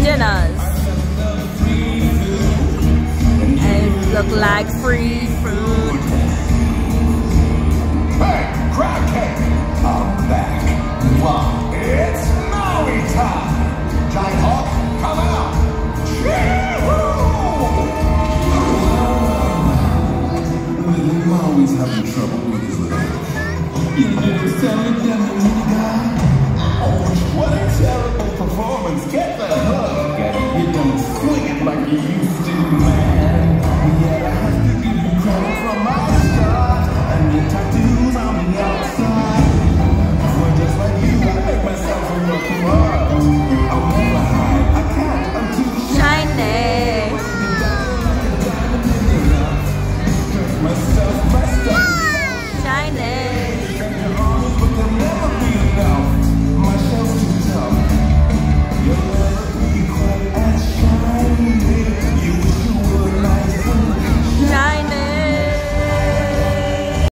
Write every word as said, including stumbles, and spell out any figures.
dinners. And look like free food. Hey, crab cake! I'm back. Wow, it's Maui time! Giant Hawk, come out! Maui's having trouble with his little... You never settled down, little guy? Oh, what a terrible performance! Get the hug! Get it, you don't swing it like you used to.